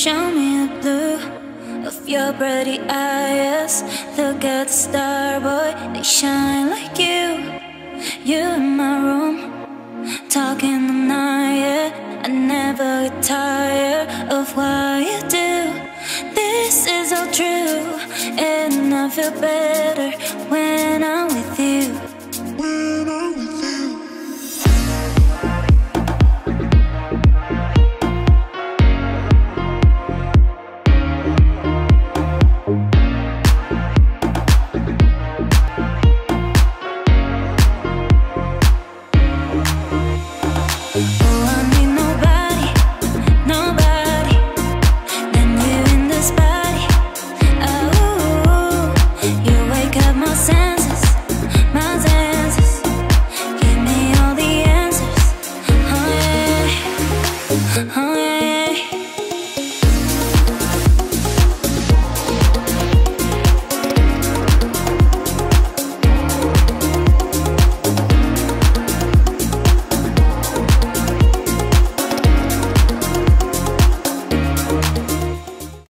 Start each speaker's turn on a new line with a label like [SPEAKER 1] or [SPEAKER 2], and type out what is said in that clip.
[SPEAKER 1] Show me the blue of your pretty eyes. Look at the star, boy, they shine like you. You in my room, talking all night, yeah. I never get tired of what you do. This is all true, and I feel better when I'm